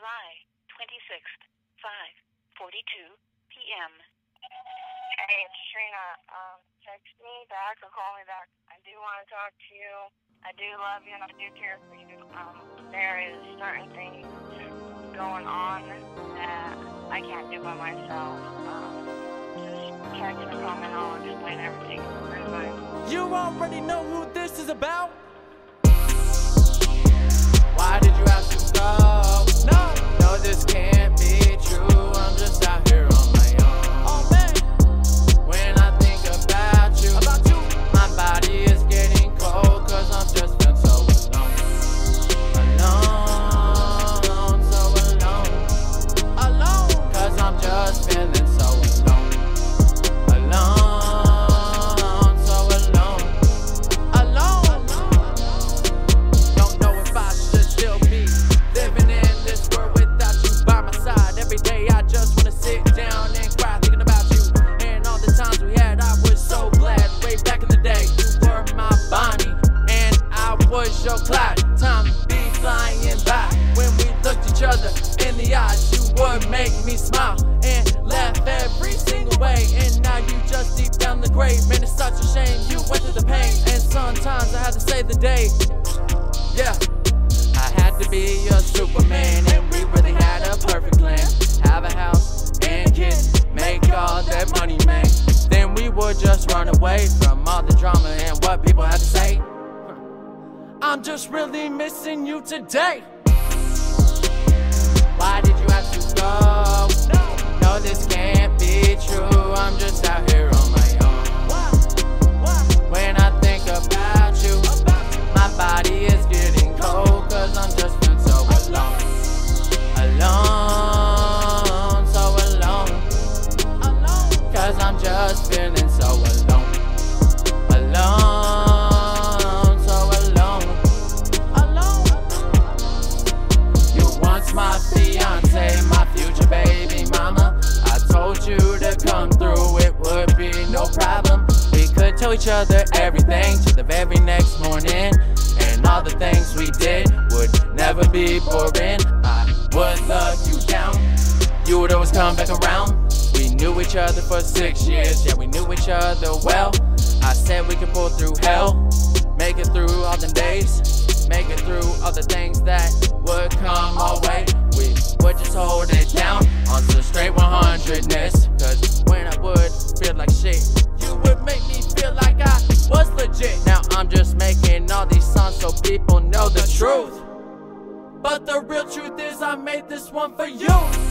July 26th, 5:42 p.m. Hey, it's Trina. Text me back or call me back. I do want to talk to you. I do love you and I do care for you. There is certain things going on that I can't do by myself. Just text or comment. I'll explain everything. Bye. You already know who this is about. Why did you have to go? No, this can't be true. I'm just out here on my own. Oh man. When I think about you, my body is getting cold, cause I'm just feeling so alone. Alone, so alone. Alone, cause I'm just feeling so alone. Alone, so alone. Alone. Don't know if I should still be living in this world without you by my side. Every day I just wanna sit down and cry thinking about you. And all the times we had, I was so glad. Way back in the day, you were my Bonnie and I was your Clyde. Time be flying by. When we looked each other in the eyes, you would make me smile and laugh every single way. And now you just deep down the grave. Man, it's such a shame you went through the pain. And sometimes I had to save the day. Yeah, I had to be a Superman, and we really had a perfect plan. Have a house and kids, make all that money, man. Then we would just run away from all the drama and what people had to say. I'm just really missing you today. Why did you have to go? No, this can't be true. I'm just out here on my own. When I think about you, my body is getting cold, cause I'm just feeling so alone. Alone, so alone. Cause I'm just feeling so alone. Alone, so alone. You once my fiance, my future baby mama. I told you to come through, it would be no problem. We could tell each other everything till the very next morning. And all the things we did would never be boring. I would love you down, you would always come back around. We knew each other for 6 years, yeah, we knew each other well. I said we could pull through hell, make it through all the days, make it through all the things that would come our way. We would just hold it down on some straight 100ness. Cause when I would feel like shit, you would make me feel like I was legit. Now I'm just making all these songs so people know the truth. But the real truth is I made this one for you.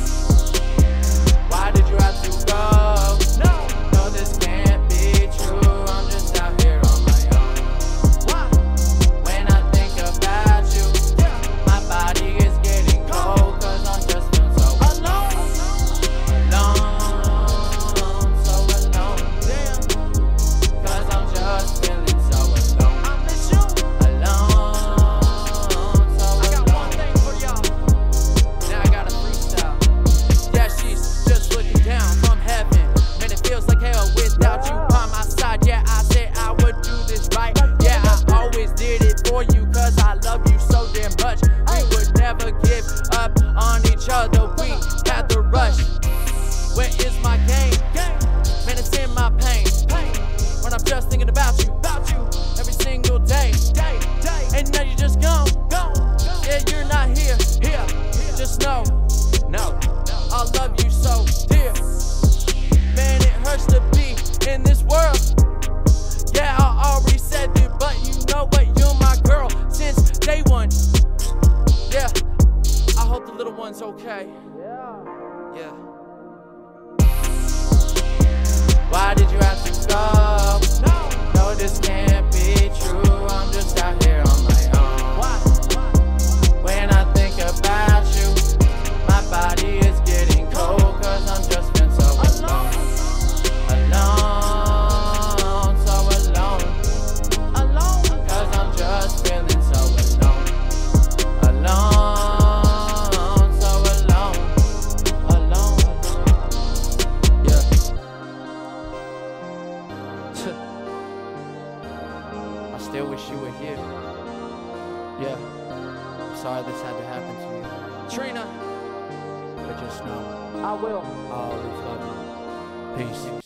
Why did you have to go? No, this can't be true. I'm just out here on my own. When I think about you, my body is getting cold, cause I'm just feeling so alone. Alone, so alone. Cause I'm just feeling so alone. I miss you. Alone, so alone. I got one thing for y'all. Now I got a freestyle. Yeah, she's just looking down from heaven. Man, it feels like hell without you by my side. Yeah, I said I would do this right. Yeah, I always did it for you, cause I love you so damn much. We would never give up on each other. We had the rush. Where is my game? Man, it's in my pain. When I'm just thinking about you every single day. And now you just gone. Yeah, you're not here. Just know, no, I love you so dear. Man, it hurts to be in this world. Yeah, I already said it, but you know what? You're my girl since day one. Yeah, I hope the little one's okay. Yeah. Why did you have to go? No, this can't be true. I'm just out here on my own. When I think about you, my body is getting cold, cause I'm just feeling so alone. Alone, so alone. Cause I'm just feeling so alone. Alone, so alone. Yeah. I will always love you. Peace.